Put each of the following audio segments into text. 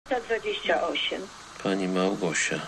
28. Pani Małgosia.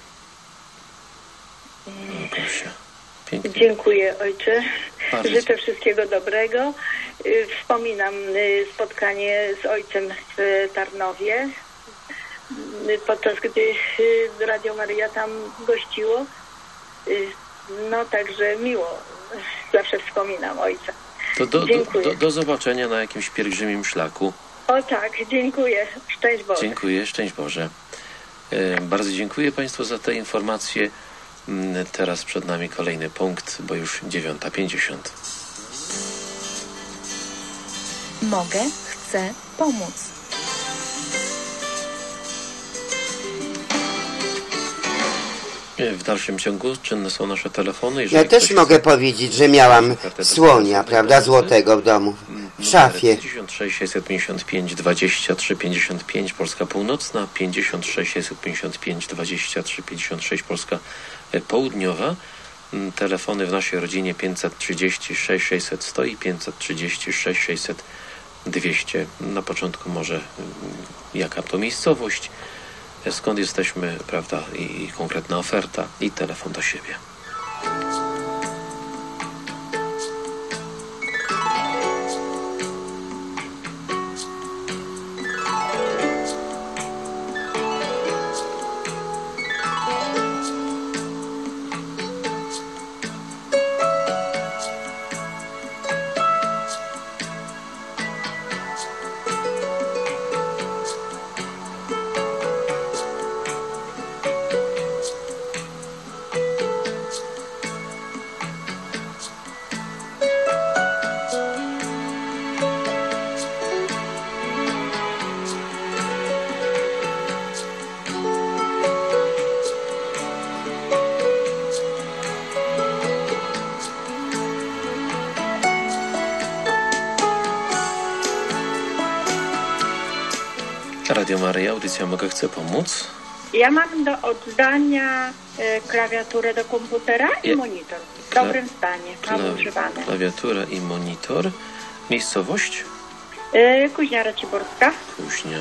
Pięknie. Dziękuję, ojcze. Bardzo. Życzę wszystkiego dobrego. Wspominam spotkanie z ojcem w Tarnowie, podczas gdy Radio Maryja tam gościło. No także miło. Zawsze wspominam ojca. To do zobaczenia na jakimś pielgrzymim szlaku. O tak, dziękuję. Szczęść Boże. Dziękuję, szczęść Boże. Bardzo dziękuję Państwu za te informacje. Teraz przed nami kolejny punkt, bo już 9:50. Mogę, chcę pomóc. W dalszym ciągu czynne są nasze telefony. Ja też mogę powiedzieć, że miałam słonia, prawda, złotego w domu, w szafie. 56 655 23 55 Polska Północna, 56 655 23 56 Polska Południowa. Telefony w naszej rodzinie 536 600 100 i 536 600 200. Na początku może jaka to miejscowość, skąd jesteśmy, prawda, i konkretna oferta i telefon do siebie. Radio Maryja, audycja Mogę, chcę pomóc. Ja mam do oddania klawiaturę do komputera i monitor. W dobrym stanie, mało używane. Klawiatura i monitor. Miejscowość? Kuźnia Raciborska. Kuźnia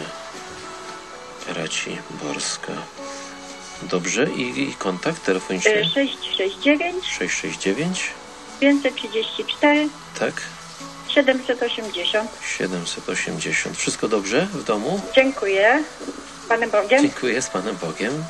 Raciborska. Dobrze. I kontakt telefoniczny? 669 669 534 tak. 780. 780. Wszystko dobrze w domu? Dziękuję. Z Panem Bogiem. Dziękuję, z Panem Bogiem.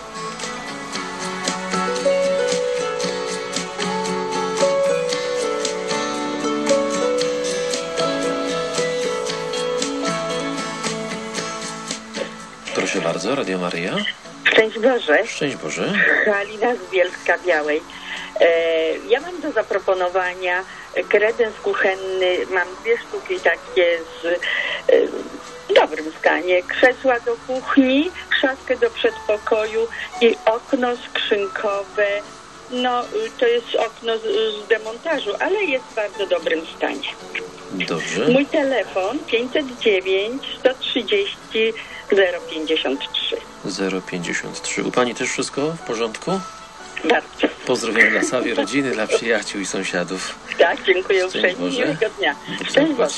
Proszę bardzo, Radio Maryja. Szczęść Boże. Szczęść Boże. Halina z Bielska Białej. Ja mam do zaproponowania kredens kuchenny. Mam 2 sztuki takie w dobrym stanie. Krzesła do kuchni, szafkę do przedpokoju i okno skrzynkowe. No, to jest okno z demontażu, ale jest w bardzo dobrym stanie. Dobrze. Mój telefon 509 130 053. 053. U Pani też wszystko w porządku? Bardzo. Pozdrowienia dla całej rodziny, dla przyjaciół i sąsiadów. Tak, dziękuję uprzejmie. Miłego dnia. Szczęść Boże.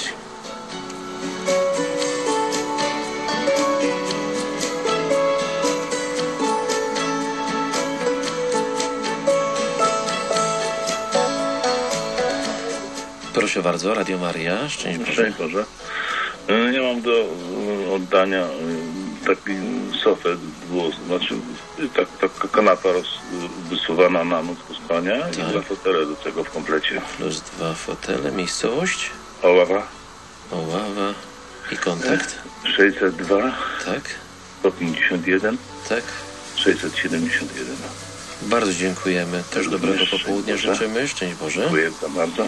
Proszę bardzo, Radio Maryja. Szczęść Boże. Szczęść Boże. Ja mam do oddania taki sofę, znaczy taka kanapa wysuwana na noc do spania i 2 fotele do tego w komplecie. Plus 2 fotele. Miejscowość? Oława. Oława. I kontakt? 602. Tak. 151. Tak. 671. Bardzo dziękujemy. Też dobrego popołudnia życzymy. Szczęść Boże. Dziękuję bardzo.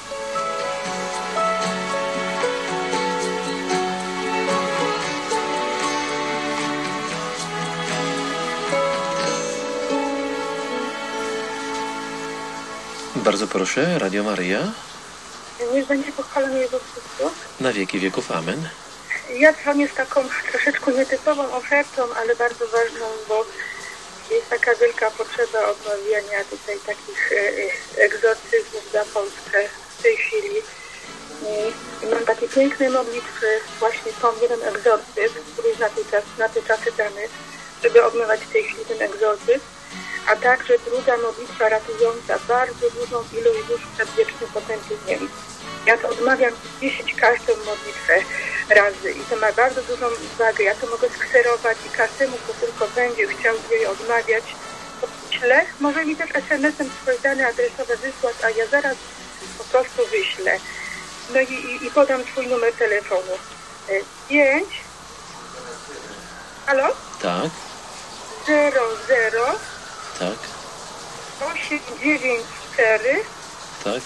Bardzo proszę, Radio Maryja. Niech będzie pochwalony Jego Chrystus. Na wieki wieków. Amen. Ja dzwonię z taką troszeczkę nietypową ofertą, ale bardzo ważną, bo jest taka wielka potrzeba odnowienia tutaj takich egzorcyzmów za Polskę w tej chwili. I mam takie piękne modlitwy, właśnie pomieram egzorcyzm, który jest na te czasy dany, żeby odmywać w tej chwili ten egzorcyzm, a także druga modlitwa ratująca bardzo dużą ilość dusz przed wiecznym potępieniem. Ja to odmawiam 10 każdą modlitwę razy i to ma bardzo dużą wagę. Ja to mogę skserować i każdemu, kto tylko będzie chciał jej odmawiać, to wyślę. Może mi też SMS-em swoje dane adresowe wysłać, a ja zaraz po prostu wyślę. No i podam swój numer telefonu. 5 Halo? Tak. 00 Tak. 894 Tak.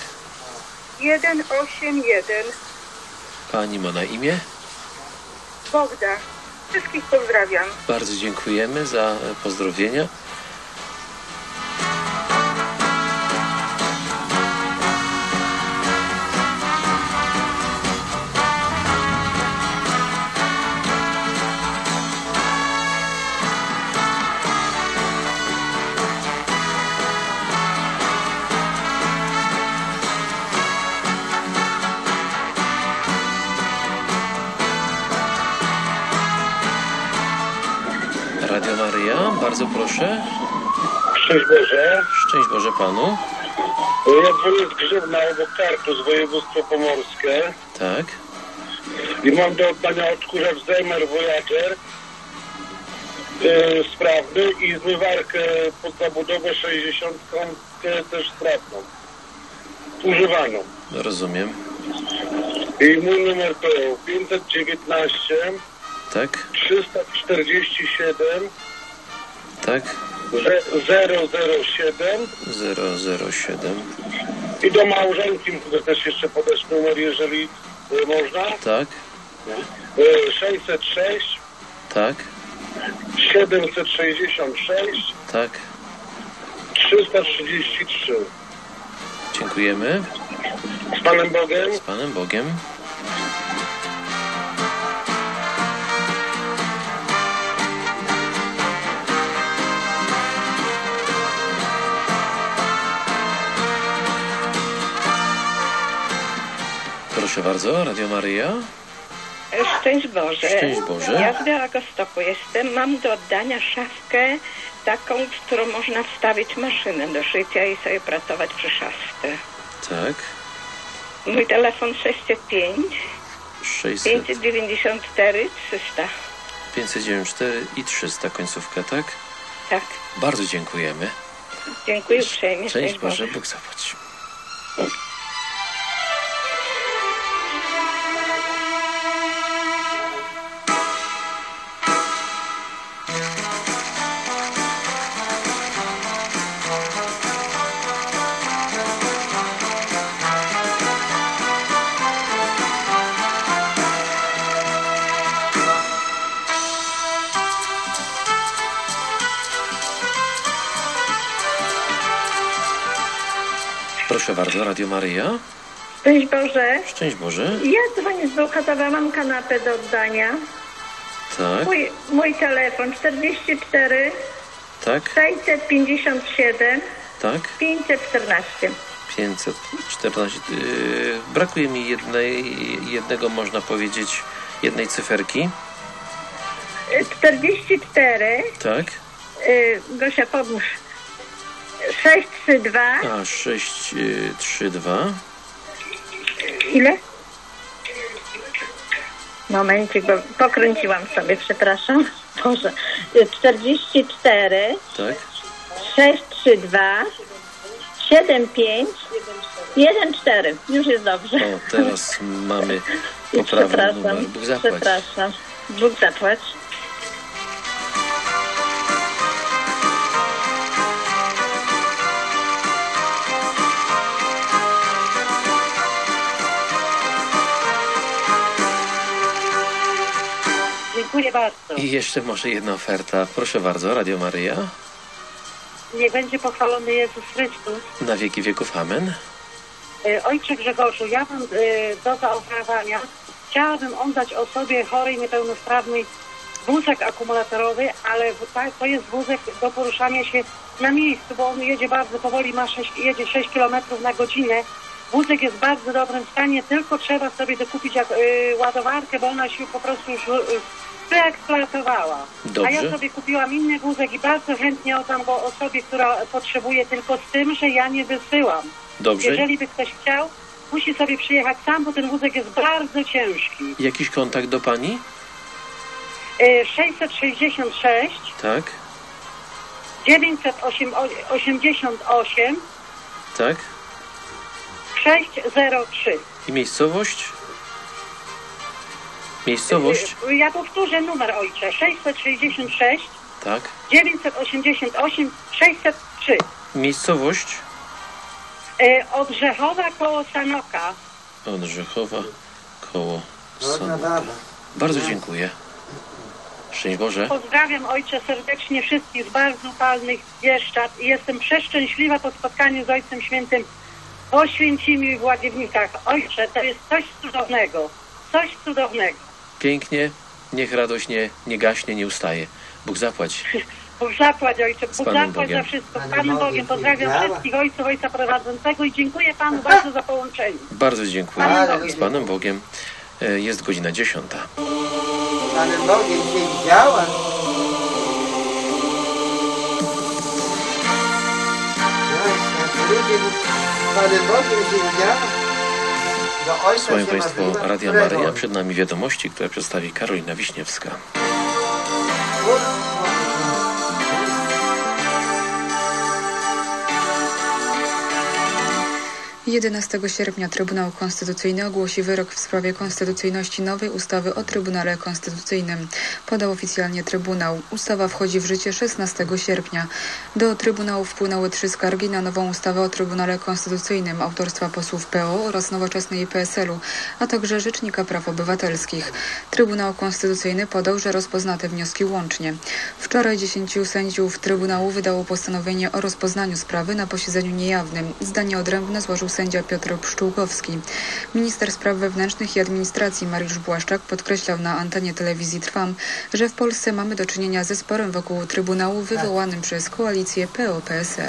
181. Pani ma na imię? Bogda. Wszystkich pozdrawiam. Bardzo dziękujemy za pozdrowienia. Radio Maryja, bardzo proszę. Szczęść Boże. Szczęść Boże Panu. Ja dzwonię z Grzywna obok Tartu, z województwo pomorskie. Tak. I mam do oddania odkurzacz Zejmer Voyager sprawny i zmywarkę pod zabudowę 60 też sprawną. Używaną. Rozumiem. I mój numer to 519 Tak. 347 Tak. 007 007. i do małżonki mogę też jeszcze podać numer, jeżeli można. Tak. 606 Tak. 766 Tak. 333. Dziękujemy. Z Panem Bogiem. Z Panem Bogiem. Proszę bardzo, Radio Maryja. Szczęść Boże. Szczęść Boże. Ja z Białegostoku jestem. Mam do oddania szafkę taką, w którą można wstawić maszynę do szycia i sobie pracować przy szafce. Tak. Mój telefon 605 600 594 300. 594 i 300 końcówka, tak? Tak. Bardzo dziękujemy. Dziękuję uprzejmie. Szczęść Boże, Bóg zapłać. Proszę bardzo, Radio Maryja. Szczęść Boże. Szczęść Boże. Ja dzwonię z Bełchatowa, mam kanapę do oddania. Tak. Mój telefon 44 Tak. 657 Tak. 514. 514. Brakuje mi jednego, można powiedzieć, jednej cyferki. 44 Tak. Gosia, pomóż. 632. A, 632. Ile? Momencik, bo pokręciłam sobie, przepraszam. Boże. 44 Tak. 632 75 14. Już jest dobrze. O, teraz mamy poprawny numer. Bóg zapłać. Przepraszam. Bóg zapłać. Dziękuję bardzo. I jeszcze może jedna oferta. Proszę bardzo, Radio Maryja. Niech będzie pochwalony Jezus Chrystus. Na wieki wieków. Amen. Ojcze Grzegorzu, ja mam do zaoferowania. Chciałabym oddać osobie chorej, niepełnosprawnej wózek akumulatorowy, ale to jest wózek do poruszania się na miejscu, bo on jedzie bardzo powoli, jedzie 6 km na godzinę Wózek jest w bardzo dobrym stanie, tylko trzeba sobie dokupić ładowarkę, bo ona się po prostu już wyeksploatowała. Dobrze. A ja sobie kupiłam inny wózek i bardzo chętnie oddam go osobie, która potrzebuje, tylko z tym, że ja nie wysyłam. Dobrze. Jeżeli by ktoś chciał, musi sobie przyjechać sam, bo ten wózek jest bardzo ciężki. Jakiś kontakt do pani? 666 Tak. 988 Tak. 603. I miejscowość? Miejscowość? Ja powtórzę numer, ojcze. 666 Tak. 988 603. Miejscowość? Odrzechowa koło Sanoka. Odrzechowa koło Sanoka. Bardzo dziękuję. Szczęść Boże. Pozdrawiam, ojcze, serdecznie wszystkich z bardzo upalnych Bieszczad i jestem przeszczęśliwa po spotkaniu z Ojcem Świętym w Oświęcimiu i w Łagiewnikach. Ojcze, to jest coś cudownego. Coś cudownego. Pięknie. Niech radość nie gaśnie, nie ustaje. Bóg zapłać. Bóg zapłać, ojcze. Bóg zapłać Bogiem. za wszystko. Z Panem Bogiem. Pozdrawiam wszystkich ojców, ojca prowadzącego i dziękuję Panu bardzo za połączenie. Bardzo dziękuję. Z Panem Bogiem. Jest godzina 10. Z Panem Bogiem się widziała. Z Panem Bogiem się widziała. Słuchają Państwo Radia Maryja. Przed nami wiadomości, które przedstawi Karolina Wiśniewska. 11 sierpnia Trybunał Konstytucyjny ogłosi wyrok w sprawie konstytucyjności nowej ustawy o Trybunale Konstytucyjnym. Podał oficjalnie Trybunał. Ustawa wchodzi w życie 16 sierpnia. Do Trybunału wpłynęły 3 skargi na nową ustawę o Trybunale Konstytucyjnym autorstwa posłów PO oraz Nowoczesnej i PSL-u, a także Rzecznika Praw Obywatelskich. Trybunał Konstytucyjny podał, że rozpozna te wnioski łącznie. Wczoraj 10 sędziów Trybunału wydało postanowienie o rozpoznaniu sprawy na posiedzeniu niejawnym. Zdanie odrębne złożył sędzia Piotr Pszczółkowski. Minister Spraw Wewnętrznych i Administracji Mariusz Błaszczak podkreślał na antenie telewizji Trwam, że w Polsce mamy do czynienia ze sporem wokół Trybunału wywołanym przez koalicję PO-PSL.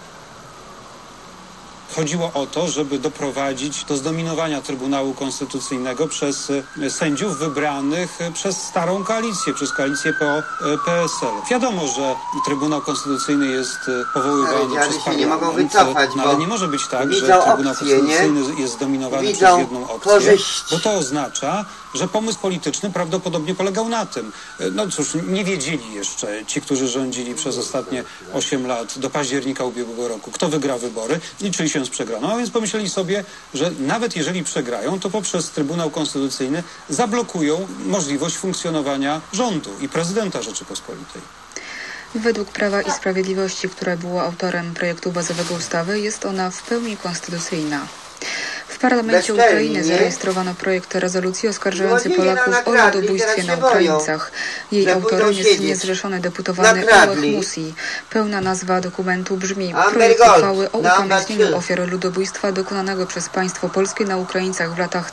Chodziło o to, żeby doprowadzić do zdominowania Trybunału Konstytucyjnego przez sędziów wybranych przez starą koalicję, przez koalicję PO-PSL. Wiadomo, że Trybunał Konstytucyjny jest powoływany przez parlament, nie mogą wycofać, ale nie może być tak, że Trybunał Konstytucyjny jest zdominowany przez jedną opcję, bo to oznacza, że pomysł polityczny prawdopodobnie polegał na tym. No cóż, nie wiedzieli jeszcze ci, którzy rządzili przez ostatnie 8 lat do października ubiegłego roku, kto wygra wybory, liczyli się z przegraną, a więc pomyśleli sobie, że nawet jeżeli przegrają, to poprzez Trybunał Konstytucyjny zablokują możliwość funkcjonowania rządu i prezydenta Rzeczypospolitej. Według Prawa i Sprawiedliwości, które było autorem projektu bazowego ustawy, jest ona w pełni konstytucyjna. W parlamencie Ukrainy zarejestrowano projekt rezolucji oskarżający Polaków o ludobójstwie na Ukraińcach. Jej autorem jest niezrzeszony deputowany Ołech Musi. Pełna nazwa dokumentu brzmi: projekt uchwały o upamiętnieniu ofiar ludobójstwa dokonanego przez państwo polskie na Ukraińcach w latach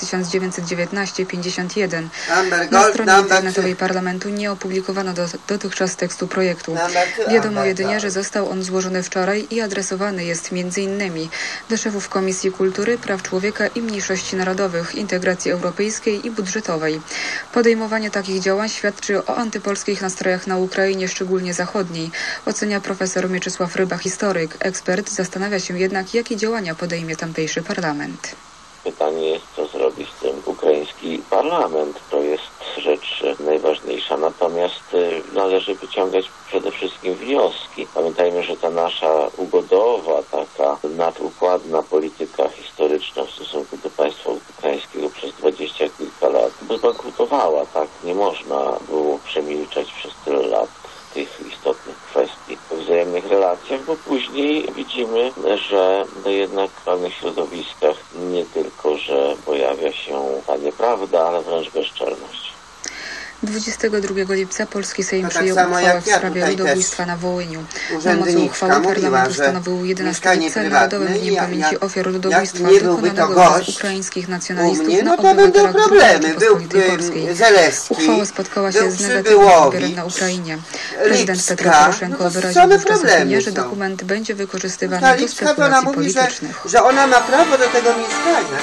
1919-51. Na stronie internetowej parlamentu nie opublikowano dotychczas tekstu projektu. Wiadomo jedynie, że został on złożony wczoraj i adresowany jest m.in. do szefów Komisji Kultury, Praw Człowieka i Mniejszości Narodowych, Integracji Europejskiej i Budżetowej. Podejmowanie takich działań świadczy o antypolskich nastrojach na Ukrainie, szczególnie zachodniej, ocenia profesor Mieczysław Ryba, historyk. Ekspert zastanawia się jednak, jakie działania podejmie tamtejszy parlament. Pytanie jest, co zrobi z tym ukraiński parlament. To jest rzecz najważniejsza. Natomiast należy wyciągać przede wszystkim wnioski. Pamiętajmy, że ta nasza ugodowa, taka nadukładna polityka historyczna w stosunku do państwa ukraińskiego przez 20 kilka lat zbankrutowała. Tak nie można było przemilczać przez tyle lat tych istotnych kwestii w wzajemnych relacjach, bo później widzimy, że jednak w pewnych środowiskach nie tylko, że pojawia się ta nieprawda, ale wręcz bezczelność. 22 lipca polski Sejm przyjął uchwałę w sprawie ludobójstwa na Wołyniu. Na mocy uchwały Parlament ustanowił 11 lipca Narodowym Dniem Pamięci Ofiar Ludobójstwa dokonanego przez ukraińskich nacjonalistów na obywatelach II Rzeczypospolitej Polskiej. Uchwała spotkała się z negatywnym odbiorem na Ukrainie. Prezydent Petro Poroszenko wyraził wówczas opinię, że dokument będzie wykorzystywany do spekulacji politycznych. Że ona ma prawo do tego mieszkania.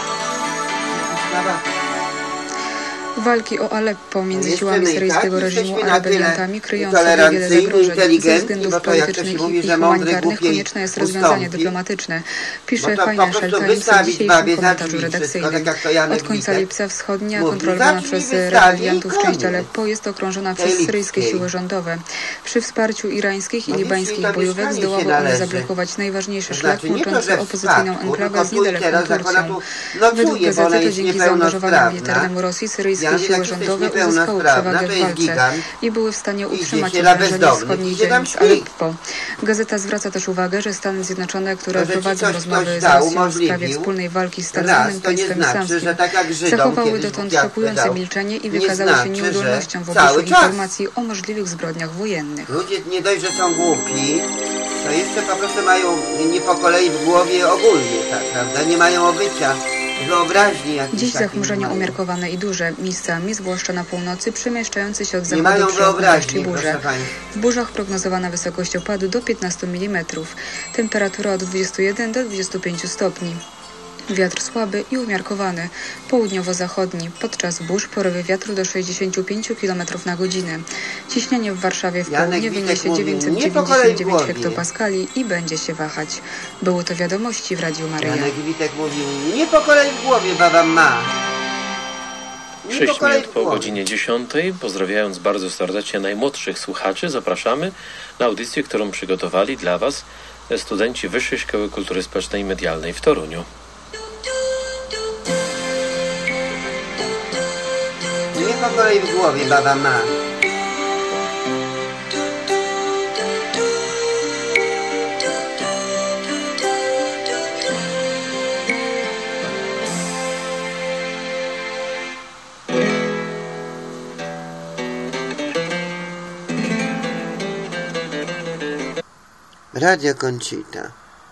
Walki o Aleppo między siłami syryjskiego reżimu a rebeliantami kryjące wiele zagrożeń. Ze względów politycznych i humanitarnych konieczne jest rozwiązanie dyplomatyczne, pisze Financial Times w dzisiejszym komentarzu redakcyjnym. Od końca lipca wschodnia, kontrolowana przez rebeliantów część Aleppo, jest okrążona przez syryjskie siły rządowe. Przy wsparciu irańskich i libańskich bojówek zdołały one zablokować najważniejszy szlak łączący opozycyjną enklawę z niedaleką Turcją. Według gazety to dzięki zaangażowaniu militarnemu Rosji syryjskie siły rządowe uzyskały przewagę w walce i były w stanie utrzymać okrążenie wschodniej dzielnic Aleppo. Gazeta zwraca też uwagę, że Stany Zjednoczone, które prowadzą rozmowy z Rosją w sprawie wspólnej walki z tak zwanym państwem islamskim, zachowały dotąd szokujące milczenie i wykazały się nieudolnością w obliczu informacji o możliwych zbrodniach wojennych. Ludzie nie dość, że są głupi, to jeszcze po prostu mają nie po kolei w głowie ogólnie, tak, prawda? Nie mają obycia. Dziś zachmurzenia umiarkowane i duże, miejscami, zwłaszcza na północy, przemieszczające się od zachodu przez deszcz i burze. W burzach prognozowana wysokość opadu do 15 mm, temperatura od 21 do 25 stopni. Wiatr słaby i umiarkowany, południowo-zachodni. Podczas burz porywy wiatru do 65 km na godzinę. Ciśnienie w Warszawie w południe wyniesie 999 hektopaskali i będzie się wahać. Były to wiadomości w Radiu Maryja. Janek Witek mówił, nie po kolei w głowie baba ma. 6 minut po godzinie 10. Pozdrawiając bardzo serdecznie najmłodszych słuchaczy, zapraszamy na audycję, którą przygotowali dla Was studenci Wyższej Szkoły Kultury Społecznej i Medialnej w Toruniu. Nie po kolei w głowie baba ma. Radio Conchita.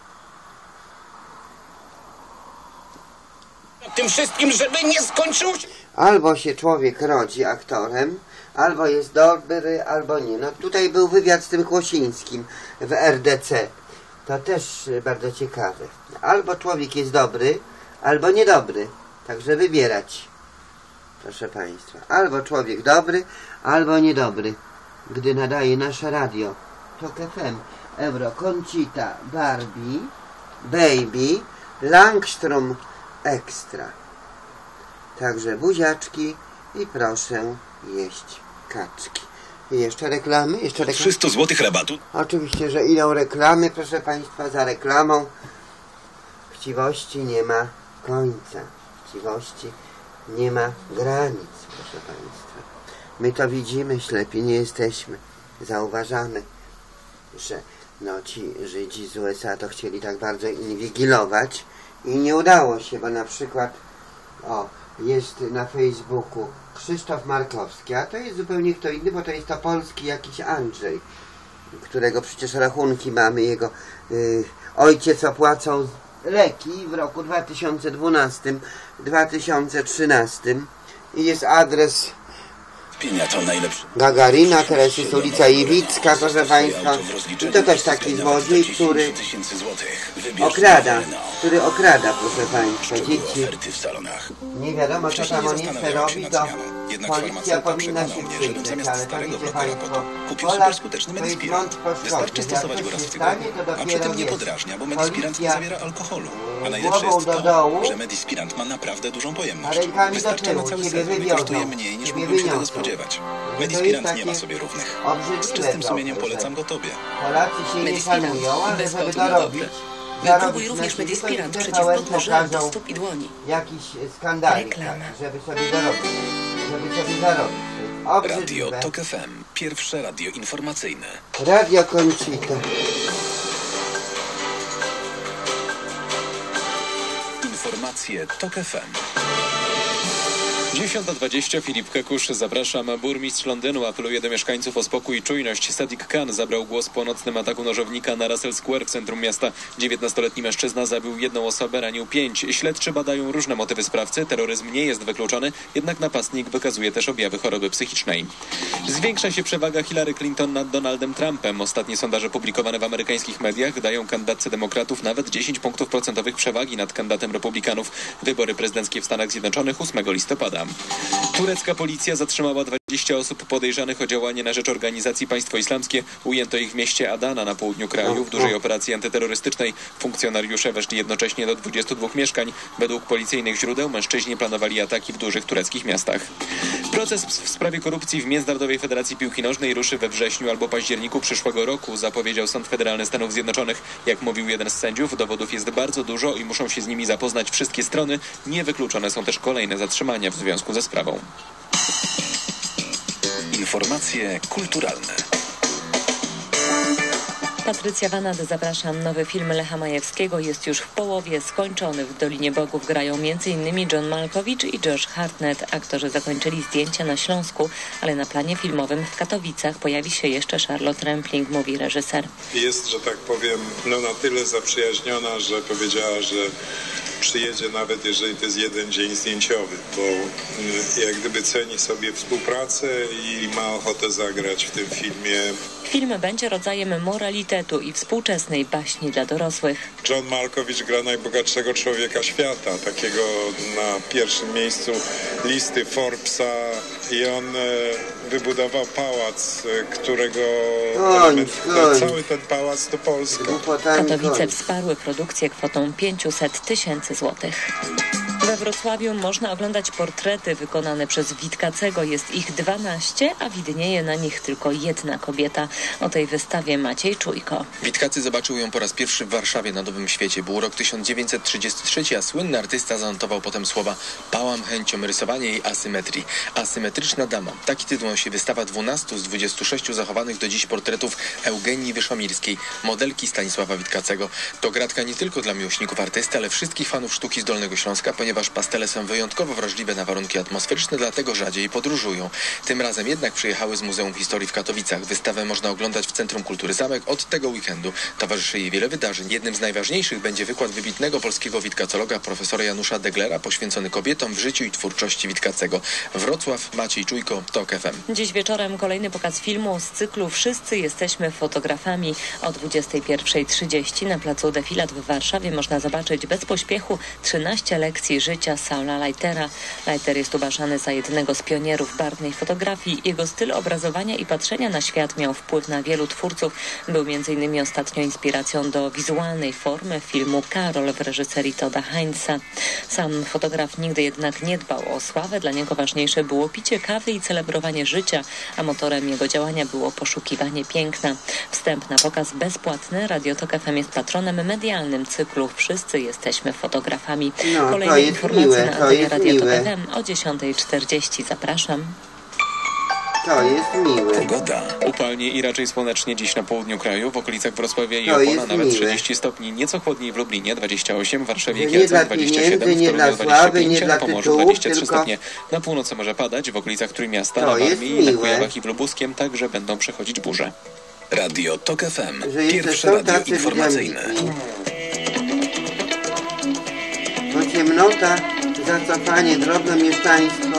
Tym wszystkim, żeby nie skończył się. Albo się człowiek rodzi aktorem, albo jest dobry, albo nie. No tutaj był wywiad z tym Kłosińskim w RDC. To też bardzo ciekawe. Albo człowiek jest dobry, albo niedobry. Także wybierać. Proszę Państwa. Albo człowiek dobry, albo niedobry. Gdy nadaje nasze radio. TOK FM, Euro, Conchita, Barbie, Baby, Langstrom Ekstra. Także buziaczki i proszę jeść kaczki. I jeszcze reklamy? 300 zł rabatu? Oczywiście, że idą reklamy, proszę Państwa, za reklamą. Chciwości nie ma końca. Chciwości nie ma granic, proszę Państwa. My to widzimy, ślepi nie jesteśmy. Zauważamy, że no ci Żydzi z USA to chcieli tak bardzo inwigilować i nie udało się, bo na przykład jest na Facebooku Krzysztof Markowski, a to jest zupełnie kto inny, bo to jest to polski jakiś Andrzej, którego przecież rachunki mamy, jego ojciec opłacał leki w roku 2012-2013 i jest adres to najlepszy. Gagarina, teraz jest ulica Iwicka, proszę Państwa. I to też taki złodziej, który okrada, proszę Państwa, dzieci. Nie wiadomo, co tam on jeszcze robi, to policja powinna się przyjrzeć, ale to wiecie Państwo, Polak to jest mąd poszkodny. stosować go raz w tygodniu, a przy tym nie podrażnia, bo Medispirant nie zawiera alkoholu. A najlepsze jest to, że Medispirant ma naprawdę dużą pojemność. Wystarcza na cały sezon i kosztuje mniej, niż mógłbym się tego spodziewać. Medispirant nie ma sobie równych. Z czystym sumieniem polecam go Tobie. Polacy się nie szanują, ale żeby dorobić, Wypróbuj również Medispirant przeciwko pożarom do stóp i dłoni. Jakiś skandalik, żeby sobie zarobić. Radio TOK FM. Pierwsze radio informacyjne. Radio Conchita. Informacje TOK FM. 10:20. Filip Kekusz, zapraszam. Burmistrz Londynu apeluje do mieszkańców o spokój i czujność. Sadiq Khan zabrał głos po nocnym ataku nożownika na Russell Square w centrum miasta. 19-letni mężczyzna zabił 1 osobę, ranił 5. Śledczy badają różne motywy sprawcy. Terroryzm nie jest wykluczony, jednak napastnik wykazuje też objawy choroby psychicznej. Zwiększa się przewaga Hillary Clinton nad Donaldem Trumpem. Ostatnie sondaże publikowane w amerykańskich mediach dają kandydatce demokratów nawet 10 punktów procentowych przewagi nad kandydatem republikanów. Wybory prezydenckie w Stanach Zjednoczonych 8 listopada. Turecka policja zatrzymała 20 osób podejrzanych o działanie na rzecz organizacji Państwo Islamskie. Ujęto ich w mieście Adana na południu kraju. W dużej operacji antyterrorystycznej funkcjonariusze weszli jednocześnie do 22 mieszkań. Według policyjnych źródeł mężczyźni planowali ataki w dużych tureckich miastach. Proces w sprawie korupcji w Międzynarodowej Federacji Piłki Nożnej ruszy we wrześniu albo październiku przyszłego roku, zapowiedział Sąd Federalny Stanów Zjednoczonych. Jak mówił jeden z sędziów, dowodów jest bardzo dużo i muszą się z nimi zapoznać wszystkie strony. Niewykluczone są też kolejne zatrzymania w związku ze sprawą. Informacje kulturalne. Patrycja Wanad, zapraszam. Nowy film Lecha Majewskiego jest już w połowie skończony. W Dolinie Bogów grają m.in. John Malkowicz i Josh Hartnett. Aktorzy zakończyli zdjęcia na Śląsku, ale na planie filmowym w Katowicach pojawi się jeszcze Charlotte Rampling, mówi reżyser. Jest, że tak powiem, na tyle zaprzyjaźniona, że powiedziała, że przyjedzie nawet jeżeli to jest jeden dzień zdjęciowy, bo jak gdyby ceni sobie współpracę i ma ochotę zagrać w tym filmie. Film będzie rodzajem moralitetu i współczesnej baśni dla dorosłych. John Malkowicz gra najbogatszego człowieka świata, takiego na pierwszym miejscu listy Forbesa, i on wybudował pałac, którego cały ten pałac to Polska. Katowice wsparły produkcję kwotą 500 000 złotych. We Wrocławiu można oglądać portrety wykonane przez Witkacego. Jest ich 12, a widnieje na nich tylko jedna kobieta. O tej wystawie Maciej Czujko. Witkacy zobaczył ją po raz pierwszy w Warszawie na Nowym Świecie. Był rok 1933, a słynny artysta zanotował potem słowa: pałam chęcią rysowania jej asymetrii. Asymetryczna dama. Taki tytuł nosi wystawa 12 z 26 zachowanych do dziś portretów Eugenii Wyszomirskiej, modelki Stanisława Witkacego. To gratka nie tylko dla miłośników artysty, ale wszystkich fanów sztuki z Dolnego Śląska, ponieważ pastele są wyjątkowo wrażliwe na warunki atmosferyczne, dlatego rzadziej podróżują. Tym razem jednak przyjechały z Muzeum Historii w Katowicach. Wystawę można oglądać w Centrum Kultury Zamek od tego weekendu. Towarzyszy jej wiele wydarzeń. Jednym z najważniejszych będzie wykład wybitnego polskiego witkacologa profesora Janusza Deglera poświęcony kobietom w życiu i twórczości Witkacego. Wrocław, Maciej Czujko, TOK FM. Dziś wieczorem kolejny pokaz filmu z cyklu Wszyscy jesteśmy fotografami. O 21:30 na placu Defilat w Warszawie można zobaczyć bez pośpiechu 13 lekcji życia Saula Leitera. Leiter jest uważany za jednego z pionierów barwnej fotografii. Jego styl obrazowania i patrzenia na świat miał wpływ na wielu twórców. Był m.in. ostatnio inspiracją do wizualnej formy filmu Karol w reżyserii Todda Heinza. Sam fotograf nigdy jednak nie dbał o sławę. Dla niego ważniejsze było picie kawy i celebrowanie życia, a motorem jego działania było poszukiwanie piękna. Wstęp na pokaz bezpłatny. Radio TOK FM jest patronem medialnym cyklu Wszyscy jesteśmy fotografami. Kolejne informacje na antenie Radio TOK FM o 10:40. Zapraszam. To jest miłe. Pogoda. Upalnie i raczej słonecznie dziś na południu kraju, w okolicach Wrocławia i Opola nawet 30 stopni, nieco chłodniej w Lublinie 28, w Warszawie i Kielcach 27, w Toruniu 25, na Pomorzu 23 stopnie. Na północy może padać, w okolicach Trójmiasta, na Warmii, na Kujawach i w Lubuskiem także będą przechodzić burze. Radio TOK FM. Pierwsze radio informacyjne. To ciemnota, zacofanie, drobne mieszczaństwo.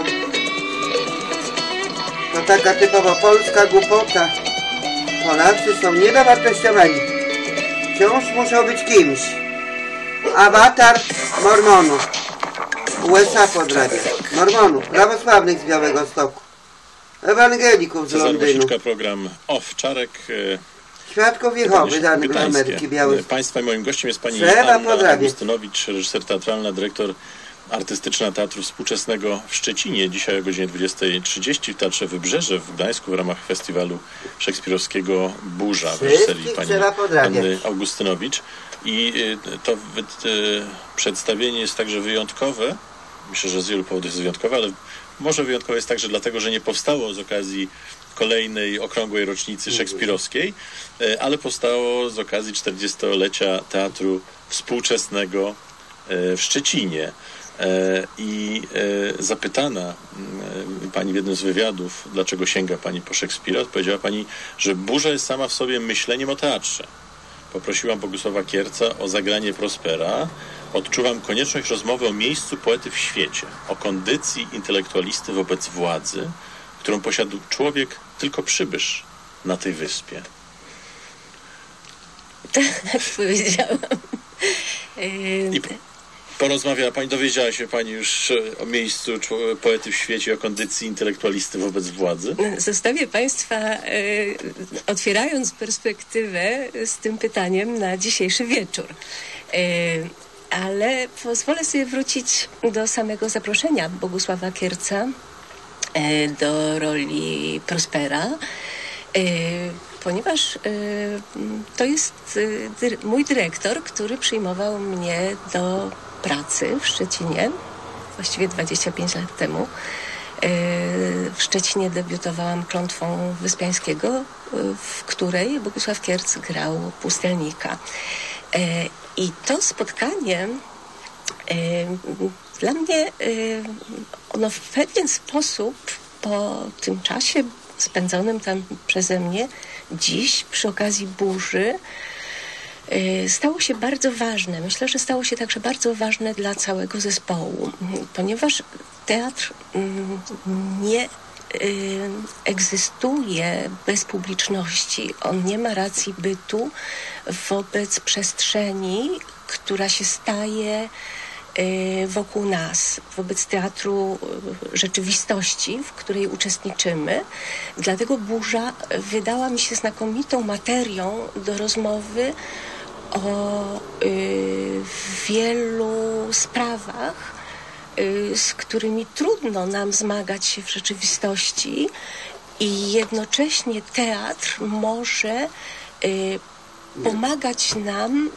To taka typowo polska głupota. Polacy są niedowartościowani. Wciąż muszą być kimś. Awatar Mormonów. USA podrabia. Mormonów, prawosławnych z Białegostoku. Ewangelików z Londynu. Program Off Czarek. Świadków Jehowy danych z Ameryki Białej. Państwa i moim gościem jest pani Anna Augustynowicz, reżyser teatralna, dyrektor artystyczna Teatru Współczesnego w Szczecinie. Dzisiaj o godzinie 20:30 w Teatrze Wybrzeże w Gdańsku w ramach festiwalu szekspirowskiego Burza w reżyserii pani Anny Augustynowicz. I to przedstawienie jest także wyjątkowe. Myślę, że z wielu powodów jest wyjątkowe, ale może wyjątkowe jest także dlatego, że nie powstało z okazji kolejnej okrągłej rocznicy szekspirowskiej, ale powstało z okazji 40-lecia Teatru Współczesnego w Szczecinie. I zapytana pani w jednym z wywiadów, dlaczego sięga pani po Szekspira, odpowiedziała pani, że burza jest sama w sobie myśleniem o teatrze. Poprosiłam Bogusława Kierca o zagranie Prospera. Odczuwam konieczność rozmowy o miejscu poety w świecie, o kondycji intelektualisty wobec władzy, którą posiadł człowiek, tylko przybysz na tej wyspie. Tak powiedziałam. I porozmawiała pani, dowiedziała się pani już o miejscu poety w świecie, o kondycji intelektualisty wobec władzy? Zostawię państwa, otwierając perspektywę z tym pytaniem na dzisiejszy wieczór. Ale pozwolę sobie wrócić do samego zaproszenia Bogusława Kierca do roli Prospera, ponieważ to jest mój dyrektor, który przyjmował mnie do pracy w Szczecinie, właściwie 25 lat temu. W Szczecinie debiutowałam Klątwą Wyspiańskiego, w której Bogusław Kierc grał pustelnika. I to spotkanie dla mnie, ono w pewien sposób po tym czasie spędzonym tam przeze mnie dziś przy okazji burzy stało się bardzo ważne. Myślę, że stało się także bardzo ważne dla całego zespołu, ponieważ teatr nie egzystuje bez publiczności. On nie ma racji bytu wobec przestrzeni, która się staje wokół nas, wobec teatru rzeczywistości, w której uczestniczymy. Dlatego burza wydała mi się znakomitą materią do rozmowy o wielu sprawach, z którymi trudno nam zmagać się w rzeczywistości i jednocześnie teatr może pomagać nam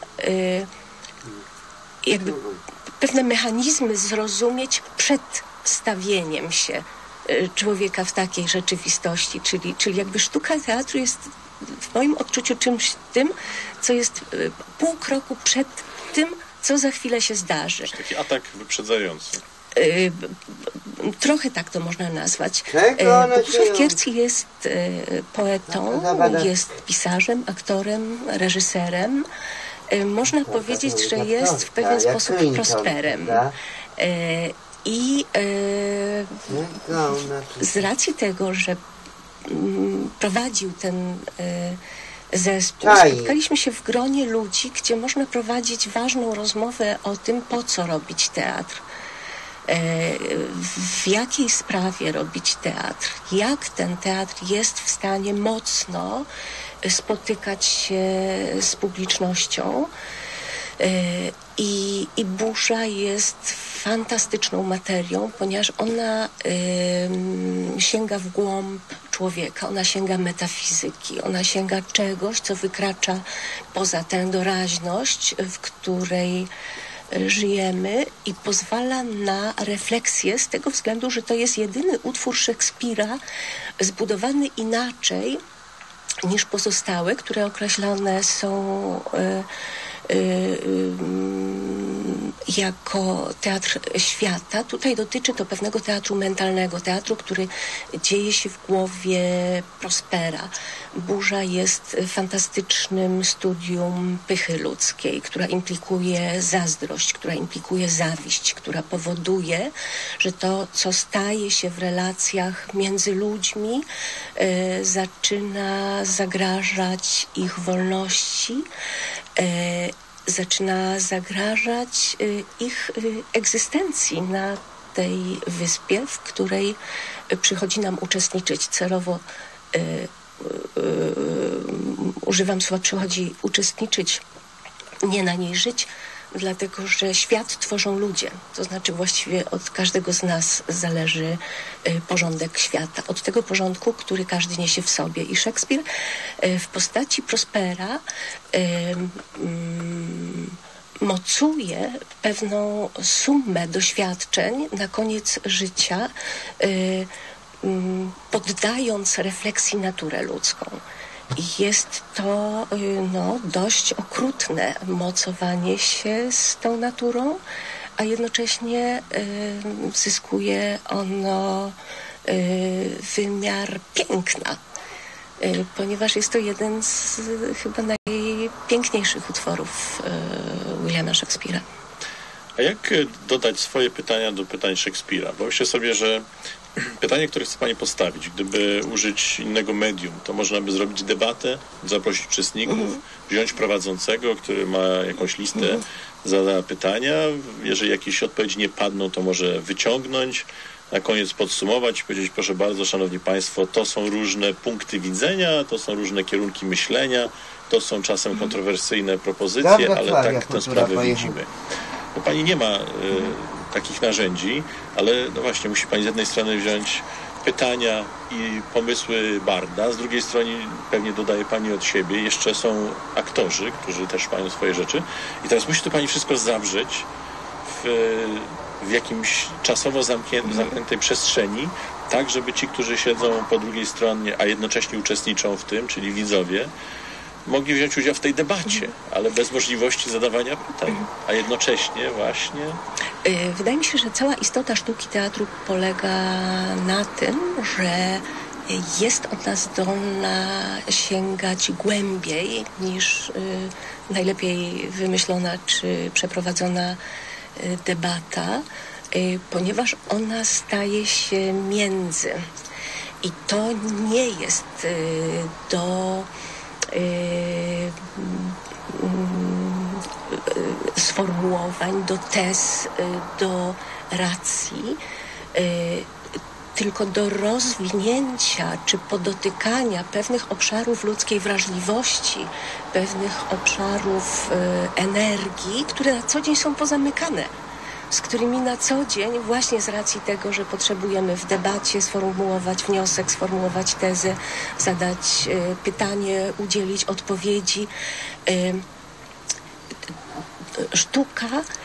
jakby pewne mechanizmy zrozumieć przed stawieniem się człowieka w takiej rzeczywistości, czyli jakby sztuka teatru jest w moim odczuciu czymś tym, co jest pół kroku przed tym, co za chwilę się zdarzy. Taki atak wyprzedzający. Trochę tak to można nazwać. Bogusław Kierc jest poetą, jest pisarzem, aktorem, reżyserem. Można powiedzieć, że jest w pewien sposób prosperem. I z racji tego, że prowadził ten zespół, spotkaliśmy się w gronie ludzi, gdzie można prowadzić ważną rozmowę o tym, po co robić teatr, w jakiej sprawie robić teatr, jak ten teatr jest w stanie mocno spotykać się z publicznością. I burza jest fantastyczną materią, ponieważ ona sięga w głąb człowieka, ona sięga metafizyki, ona sięga czegoś, co wykracza poza tę doraźność, w której żyjemy i pozwala na refleksję z tego względu, że to jest jedyny utwór Szekspira zbudowany inaczej niż pozostałe, które określane są jako teatr świata. Tutaj dotyczy to pewnego teatru mentalnego, teatru, który dzieje się w głowie Prospera. Burza jest fantastycznym studium pychy ludzkiej, która implikuje zazdrość, która implikuje zawiść, która powoduje, że to, co staje się w relacjach między ludźmi, zaczyna zagrażać ich wolności, zaczyna zagrażać ich egzystencji na tej wyspie, w której przychodzi nam uczestniczyć. Celowo używam słowa przychodzi uczestniczyć, nie na niej żyć, dlatego że świat tworzą ludzie. To znaczy właściwie od każdego z nas zależy porządek świata. Od tego porządku, który każdy niesie w sobie. I Szekspir w postaci Prospera mocuje pewną sumę doświadczeń na koniec życia, poddając refleksji naturę ludzką. Jest to dość okrutne mocowanie się z tą naturą, a jednocześnie zyskuje ono wymiar piękna, ponieważ jest to jeden z chyba najpiękniejszych utworów Williama Shakespeare'a. A jak dodać swoje pytania do pytań Szekspira? Bo myślę sobie, że pytanie, które chce Pani postawić, gdyby użyć innego medium, to można by zrobić debatę, zaprosić uczestników, wziąć prowadzącego, który ma jakąś listę, zada pytania. Jeżeli jakieś odpowiedzi nie padną, to może wyciągnąć, na koniec podsumować i powiedzieć, proszę bardzo, szanowni państwo, to są różne punkty widzenia, to są różne kierunki myślenia, to są czasem kontrowersyjne propozycje, ale tak tę sprawę widzimy. Bo Pani nie ma takich narzędzi, ale no właśnie musi Pani z jednej strony wziąć pytania i pomysły barda, z drugiej strony pewnie dodaje Pani od siebie, jeszcze są aktorzy, którzy też mają swoje rzeczy i teraz musi to Pani wszystko zawrzeć w jakimś czasowo zamkniętej przestrzeni, tak żeby ci, którzy siedzą po drugiej stronie, a jednocześnie uczestniczą w tym, czyli widzowie, mogli wziąć udział w tej debacie, ale bez możliwości zadawania pytań, a jednocześnie właśnie... Wydaje mi się, że cała istota sztuki teatru polega na tym, że jest ona zdolna sięgać głębiej niż najlepiej wymyślona czy przeprowadzona debata, ponieważ ona staje się między. I to nie jest do sformułowań, do tez, do racji, tylko do rozwinięcia czy podotykania pewnych obszarów ludzkiej wrażliwości, pewnych obszarów energii, które na co dzień są pozamykane, z którymi na co dzień, właśnie z racji tego, że potrzebujemy w debacie sformułować wniosek, sformułować tezę, zadać pytanie, udzielić odpowiedzi. Sztuka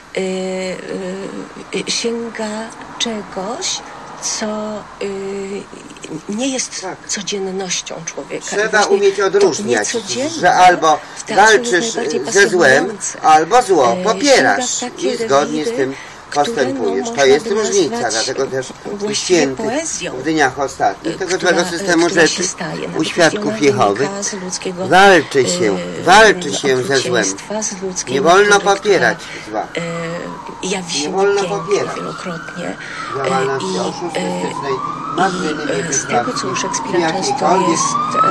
sięga czegoś, co nie jest codziennością człowieka. Trzeba umieć odróżniać, że albo walczysz ze złem, albo zło popierasz i zgodnie z tym postępujesz. To jest różnica, dlatego też u świętych w dniach ostatnich tego złego systemu rzeczy u świadków Jehowych walczy się ze złem. Nie wolno popierać zła. Nie wolno popierać działalności oszustycznej, z tego, co u Szekspira często jest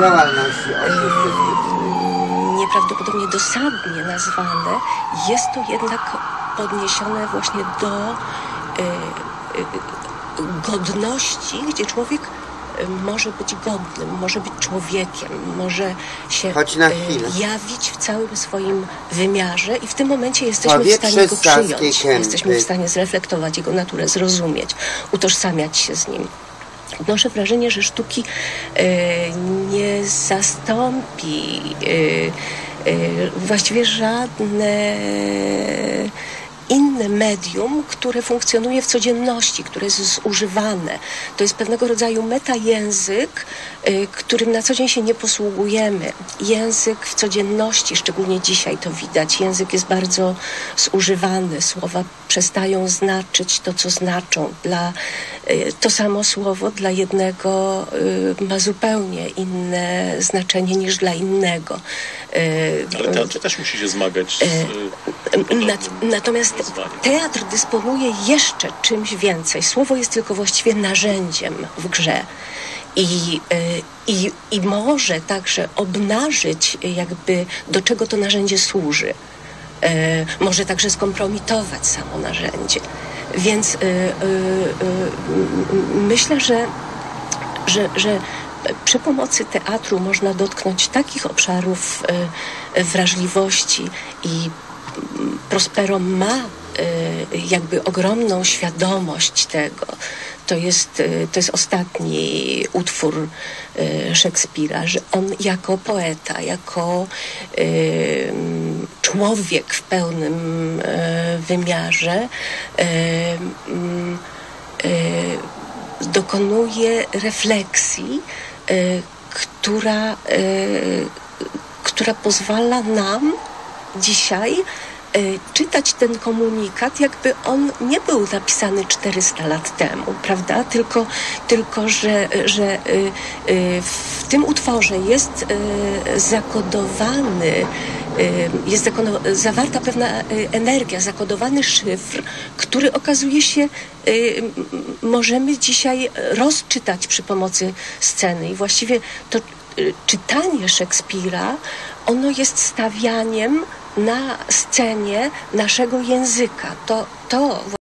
nieprawdopodobnie dosadnie nazwane, jest to jednak podniesione właśnie do godności, gdzie człowiek może być godnym, może być człowiekiem, może się jawić w całym swoim wymiarze i w tym momencie jesteśmy w stanie go przyjąć, jesteśmy w stanie zreflektować jego naturę, zrozumieć, utożsamiać się z nim. Odnoszę wrażenie, że sztuki nie zastąpi właściwie żadne inne medium, które funkcjonuje w codzienności, które jest zużywane. To jest pewnego rodzaju metajęzyk, którym na co dzień się nie posługujemy. Język w codzienności, szczególnie dzisiaj to widać. Język jest bardzo zużywany. Słowa przestają znaczyć to, co znaczą. To samo słowo dla jednego ma zupełnie inne znaczenie niż dla innego. Ale teatr też musi się zmagać z natomiast teatr dysponuje jeszcze czymś więcej. Słowo jest tylko właściwie narzędziem w grze. I może także obnażyć jakby do czego to narzędzie służy. Może także skompromitować samo narzędzie. Więc myślę, że przy pomocy teatru można dotknąć takich obszarów wrażliwości i Prospero ma jakby ogromną świadomość tego. To jest ostatni utwór Szekspira, że on jako poeta, jako człowiek w pełnym wymiarze dokonuje refleksji, która pozwala nam dzisiaj czytać ten komunikat, jakby on nie był napisany 400 lat temu, prawda? Tylko że w tym utworze jest zakodowany, jest zawarta pewna energia, zakodowany szyfr, który okazuje się możemy dzisiaj rozczytać przy pomocy sceny. I właściwie to czytanie Szekspira, ono jest stawianiem na scenie naszego języka. To